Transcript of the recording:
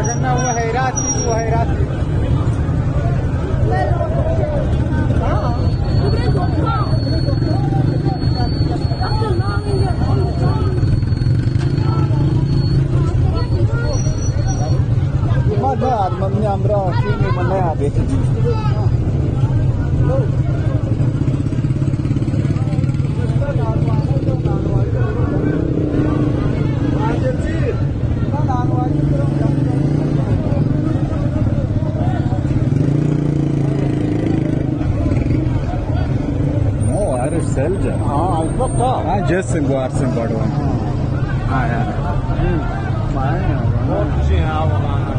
Karena wahirati. Mana armanya amra sini mana ada? Selja. Albatta. Just Guarsin Badwan. Yeah.